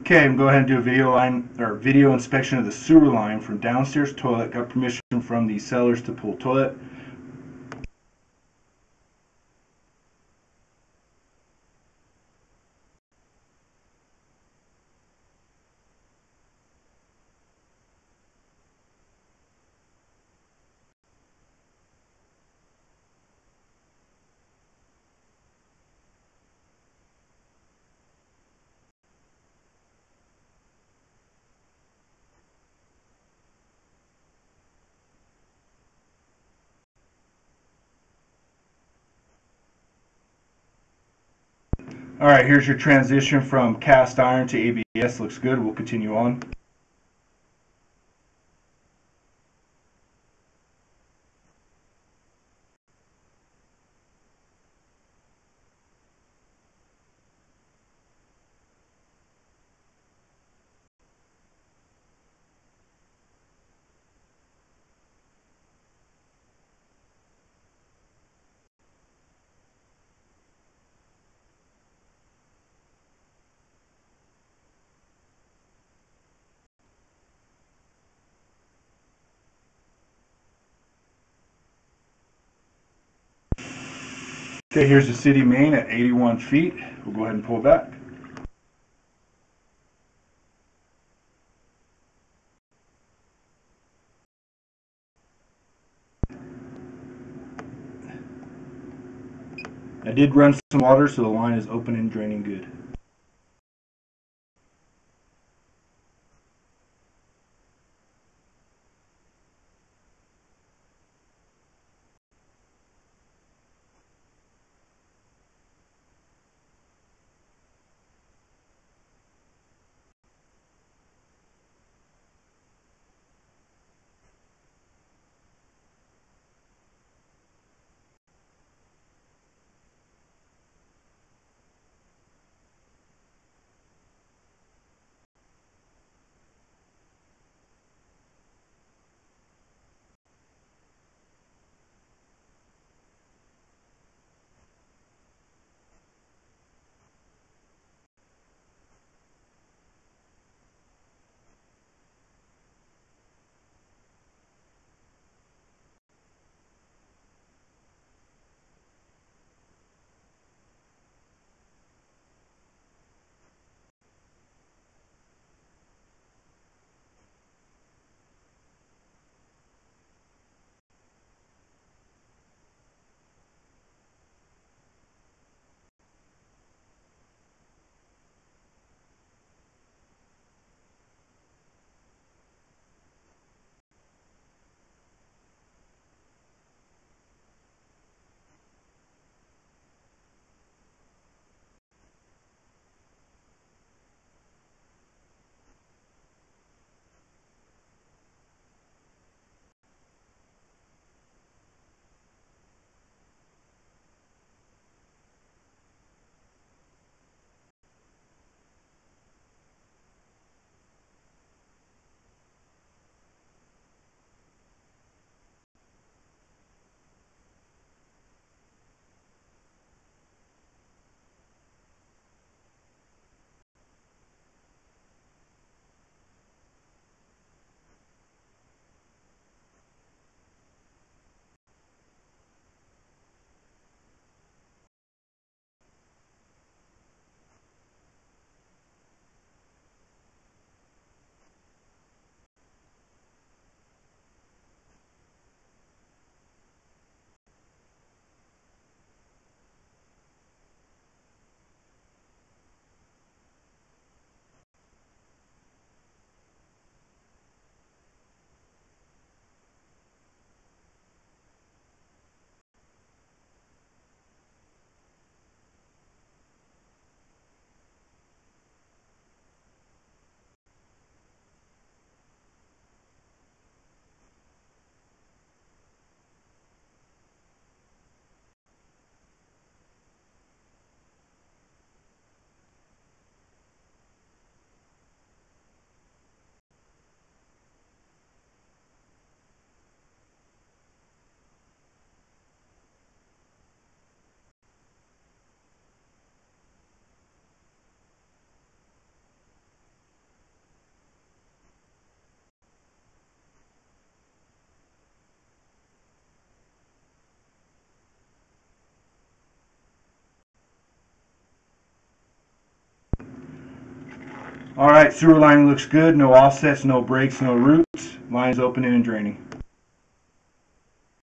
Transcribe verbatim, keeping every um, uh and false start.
Okay, I'm going to go ahead and do a video line or video inspection of the sewer line from downstairs toilet. Got permission from the sellers to pull toilet. All right, here's your transition from cast iron to A B S. Looks good. We'll continue on. Okay, here's the city main at eighty-one feet. We'll go ahead and pull back. I did run some water, so the line is open and draining good. All right, sewer line looks good. No offsets, no breaks, no roots. Line's opening and draining.